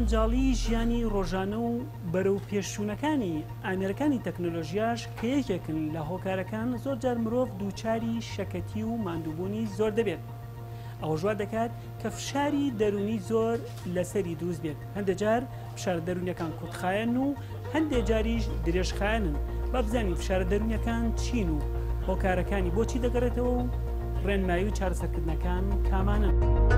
جەنجاڵی ژیانی ڕۆژانە و بەرەو پێشچوونەکانی ئامێرەکانی تەکنۆلۆژیاش کە یەکێکن لە هۆکارەکان زۆرجار مرۆڤ دووچاری شەکەتی و ماندووبوونی زۆر دەبێت. ئەوە ژوا دەکات کە فشاری دەرونی زۆر لەسەری دروست بێت. هەندێک جار فشارە دەرونیەکان کوتخایەن و هەندێک جاریش درێژخایەنن. با بزانین فشارە دەرونیەکان چین و هۆکارەکانی بۆچی دەگەڕێتەوە و ڕێنمایی و چارەسەرکردنەکان کامانن.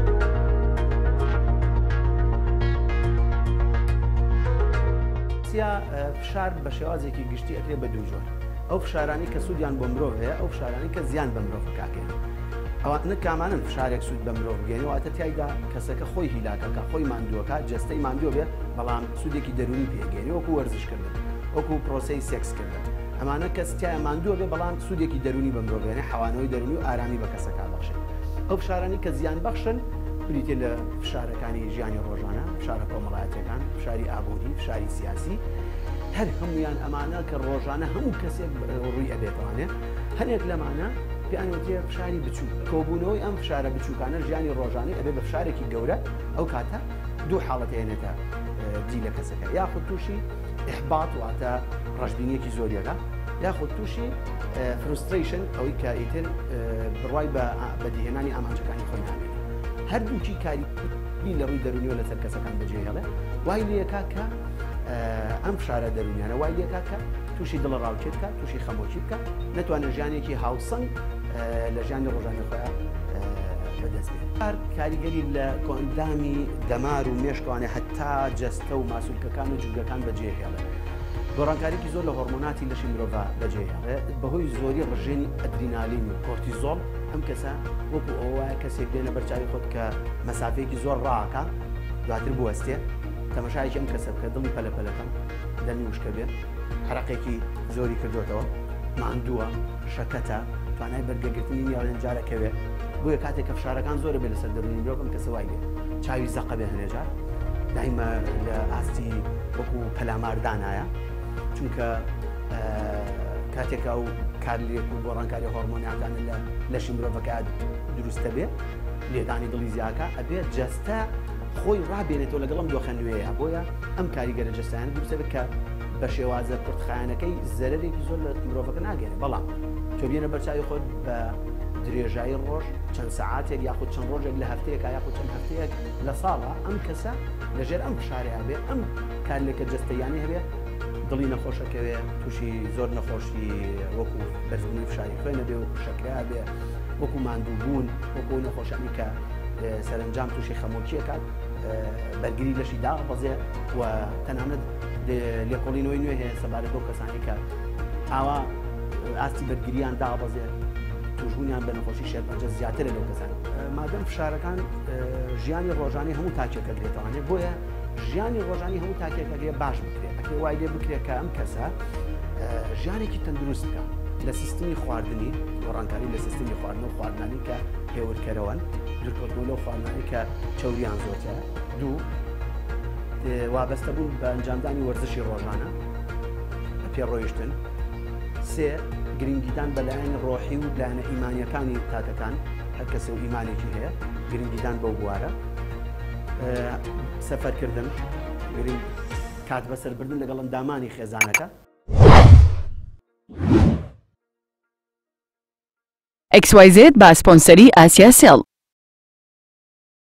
فشار بە شێوازێکی گشتی ئەکرێ بە دوو جۆر. ئەو فشارانی کە سوودیان بۆ مرۆڤ هەیە، ئەو فشارانی کە زیان بە مرۆڤ کاکەن. ئەوانە کامانن فشارێک سوود بە مرۆڤ بگەێنێ، واتە تایدا کەسەکە خۆی هیلاکەکە، خۆی ماندووەکە، جەستەی ماندووە بێت، بەڵام سوودێکی دەرونی پێگەێنێ، وەکو وەرزشکردن، وەکو پرۆسەی سێکسکردن. ئەمانە کەس تایە ماندووە بێ، بەڵام سوودێکی دەرونی بە مرۆڤ بێنێ، حەوانەوەی دەرونی و ئارامی بە کەسەکە بەخشێت. ئەو فشارانی کە زیان بەخشن بریتێ لە فشارەکانی ژیانی ڕۆژانە، فشارە کۆمەڵایەتیەکان، فشاری ئابووری، فشاری سیاسی، هەر هەمویان ئەمانە کە ڕۆژانە هەموو کەسێک ڕووی ئەبێتوانێ. هەنێک لەمانە پێیانوتێ فشاری بچووک. کۆبوونەوەی ئەم فشارە بچووکانە ژیانی ڕۆژانەی ئەبێ بە فشارێکی گەورە، ئەو کاتە دوو حاڵەت هێنێتە دی لە کەسەکە، یاخود تووشی ئیحباط واتە ڕەشبینیەکی زۆریەکە، یاخود تووشی فرستریشن، ئەوەی کە ئیتر بڕوای بە بەدیهێنانی ئامانجەکانی خۆی نامێنێت. هەردووکی کاری لە ڕووی دەرونیەوە لەسەر کەسەکان بەجێهێڵێ، وای لێکا کە ئەم فشارە دەرونیانە وای لێکا کە تووشی دڵ ڕاوچێت بکە، تووشی خەمۆکی بکە، نەتوانێت ژیانێکی هاوسەنگ لە ژیانی ڕۆژانەی خۆیان بەدەست بێت. کاریگەری لە کۆئەندامی دەمار و مێشکوانێ هەتا جەستە و ماسوولکەکان و جوگەکان بەجێهێڵێ. گۆڕانکاریکی زۆر لە هۆرمۆناتی لەشی مرۆڤ بەجێهێڵێ، بەهۆی زۆری ڕژێنی ئەدرینالین و کۆرتیزۆڵ. ئەم کەسە وەکو ئەوە کەسێک دێنە بەرچاوی خۆت کە مەسافەیەکی زۆر ڕاکە، دواتر بوەستێ، تەماشایەکی ئەم کەسە بکە، دڵی پەلەپەلەکەم دەمی وشکە بێت، حرەقێکی زۆری کردوێتەوە، ماندووە، شەکەتە، توانای بەرگەگرتنی نیاڵێن جارەکەوێت. بۆیە کاتێک کە فشارەکان زۆرە بێت لەسەر دەرونی مرۆڤ، ئەم کەسە وای بێت چاوی زەقە بێ هەنێجار، دایمە لە ئاستی وەکو پەلاماردانایە، چونکە کاتێکە ئەو کارلێک و گۆڕانکاری هۆرمۆنیەکانە لە لەشی مرۆڤەکە دروستە بێت، لێدانی دڵی زیاکە ئەبێت جەستە خۆی ڕابێنێتەوە لەگەڵم دۆخە نوێیە. بۆیە ئەم کاریگەرە جەستانە دروستە بێت کە بە شێوازە کورتخایەنەکەی زەرەرێکی زۆر لە مرۆڤەکە ناگەێنێت، بەڵام تۆ بێنە بەرچاوی خۆت بە درێژایی ڕۆژ چەند سەعاتێک یاخود چەند ڕۆژێک لە هەفتەیەک یاخود چەند هەفتەیەک لە ساڵە، ئەم کەسە لەژێر ئەم فشارێ هەبێ، ئەم کارلێکە جەستەیانی هەبێ، دڵی نەخۆشەکەوێ، تووشی زۆر نەخۆشی وەکو بەرزبوونی فشاری خوێنە بێ و شەکرا بێ، وەکو ماندووبوون، وەکو نەخۆشانی کە سەرنجام تووشی خەمۆکیەکات، بەرگری لەشی داغەبەزێ و تەنانەت لێکۆڵینەوەی نوێ هەیە سەبارەت بۆ کەسانی کە ئاوا ئاستی بەرگریان داغەبەزێ، توشبوونیان بە نەخۆشی شێرپەنجە زیاترە لەو کەسان. مادەم فشارەکان ژیانی ڕۆژانی هەموو تاکێکە درێتەوانێت، بۆیە ژیانی ڕۆژانی هەموو تاکێکەکە باش بکرێت. ئەکرێ وای لێ بکرێت کە ئەم کەسە ژیانێکی تەندروست بکە لە سیستمی خواردنی، گۆڕانکاری لە سیستمی خواردن و خواردنانی کە پێوەرکەرەوەن، دوورکەوتنەوە لەو خواردنانی کە چەوریان زۆرترە. دوو، وابەستە بوون بە ئەنجامدانی وەرزشی ڕۆژانە، پێڕۆیشتن. سێ، گرنگیدان بەلایەن ڕۆحی و لایەنە ئیمانیەکانی تاکەکان، هەر کەسێ و ئیمانێکی هەیە، گرنگیدان بەو بوارە. سەفەرکردن، کات بەسەربردن لەگەڵ ئەندامانی خێزانەکە. XYZ با سپۆنسەری ئاسیا سێڵ.